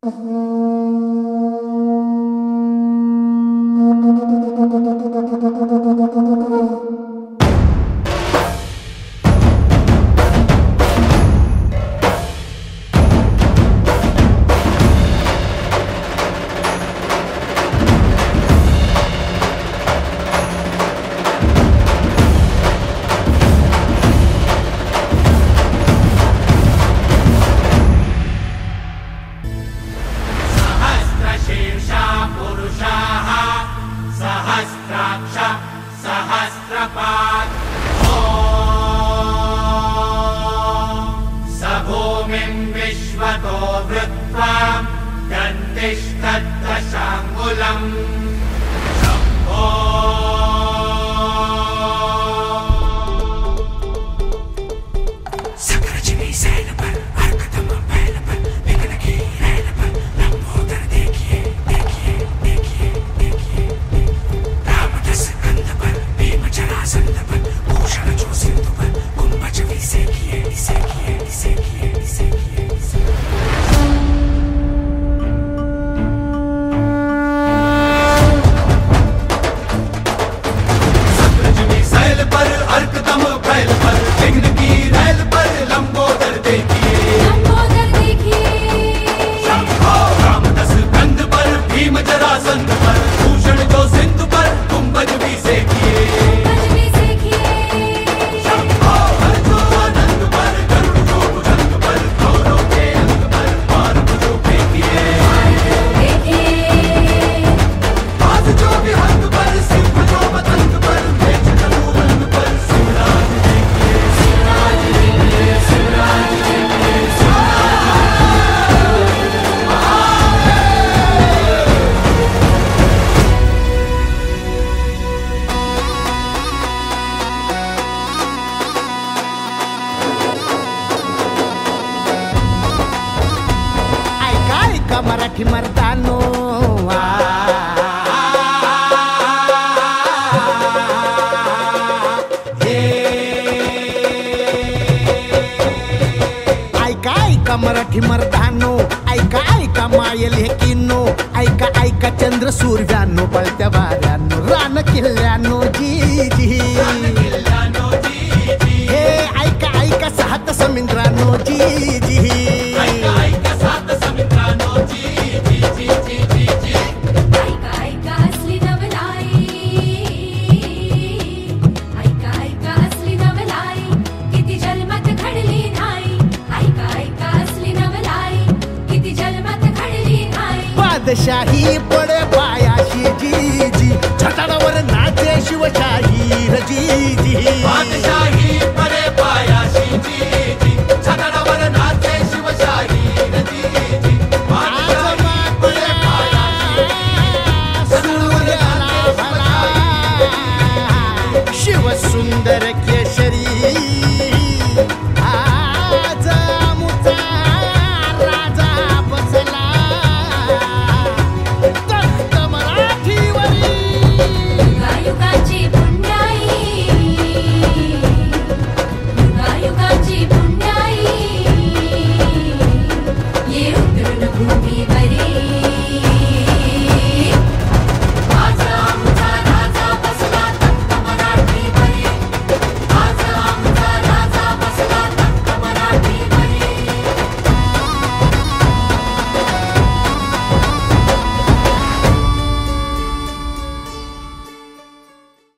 मराठी मर्दानो ऐका मराठी मर्दानो ऐका ऐका मायल हे किन्नो ऐका ऐका चंद्र सूर्यानो पळत्या वाऱ्यानो रान किल्ल्यानो जी जी हे ऐका ऐका सात समुद्रानो जी जी शाही पडे पायाशी जी जी छटाडावर नाचे शिवशाही जी जी बादशाही पडे पायाशी जी जी छटाडावर नाचे शिवशाही जी जी बादशाही पडे पायाशी सूर्याला भला शिव सुंदर केशरी भूमी भरी